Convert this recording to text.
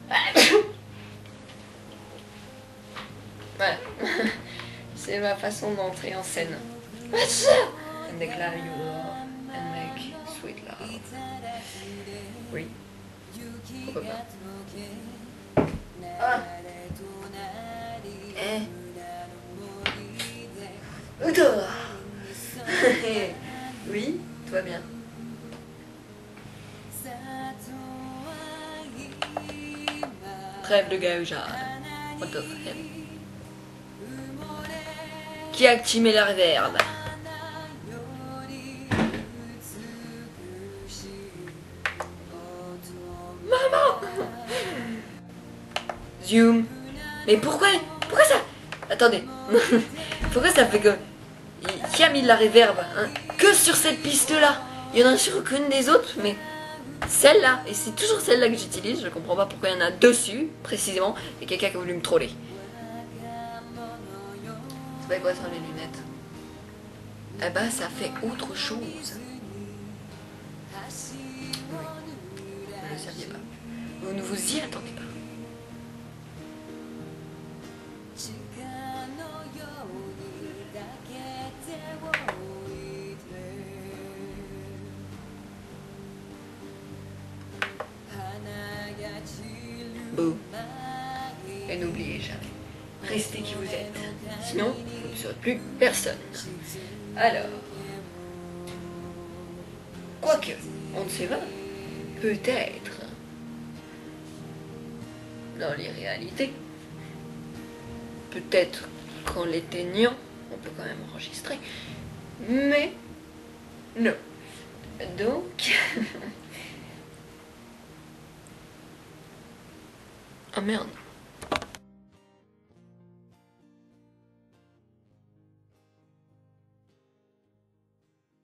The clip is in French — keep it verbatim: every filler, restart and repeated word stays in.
Voilà. C'est ma façon d'entrer en scène. And declare you love and make sweet love. Oui. Pourquoi pas. Ah. Eh. Oui, tout va bien. Rêve de Gaujard. What of him? Qui a activé la reverb? Maman! Zoom. Mais pourquoi? Pourquoi ça? Attendez. Pourquoi ça fait que... Qui a mis de la reverb hein? Que sur cette piste-là? Il y en a sur aucune des autres, mais... Celle-là, et c'est toujours celle-là que j'utilise, je comprends pas pourquoi il y en a dessus, précisément, et quelqu'un qui a voulu me troller. C'est pas quoi sur les lunettes? Eh ben, ça fait autre chose. Oui, vous ne le saviez pas. Vous ne vous y attendez pas. Beau. Et n'oubliez jamais, restez qui vous êtes. Sinon, vous ne serez plus personne. Alors, quoique, on ne sait pas, peut-être, dans les réalités, peut-être qu'en l'éteignant, on peut quand même enregistrer, mais non. Donc... Ah merde.